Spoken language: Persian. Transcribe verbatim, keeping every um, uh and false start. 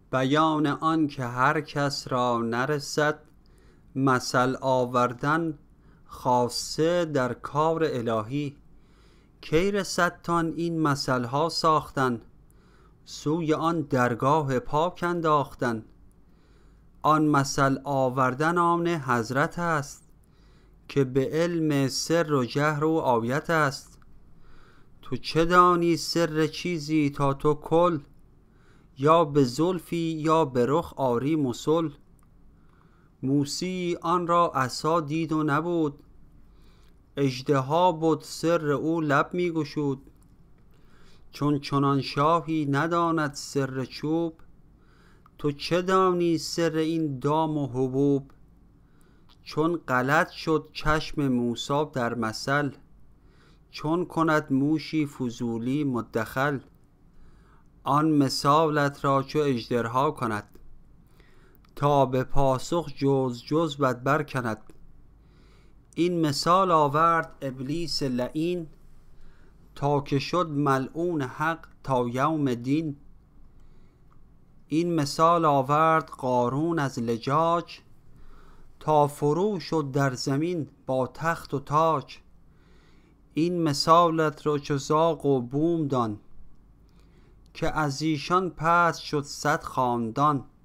بیان آن که هر کس را نرسد، مثل آوردن خاصه در کار الهی. کی رسد تان این مثل ها ساختن، سوی آن درگاه پاک انداختن. آن مثل آوردن آن حضرت است، که به علم سر و جهر و آیت است. تو چه دانی سر چیزی تا تو کل، یا به زلفی یا به رخ آری مسل. موسی آن را عصا دید و نبود، اژدها بد سر او لب می گشود. چون چنان شاهی نداند سر چوب، تو چه دانی سر این دام و حبوب. چون غلط شد چشم موسی در مثل، چون کند موشی فضولی مدخل. آن مثالت را چو اژدرها کند، تا به پاسخ جز جز بد بر کند. این مثال آورد ابلیس لعین، تا که شد ملعون حق تا یوم دین. این مثال آورد قارون از لجاج، تا فرو شد در زمین با تخت و تاج. این مثالت را چو زاغ و بوم دان، که از ایشان پست شد صد خاندان.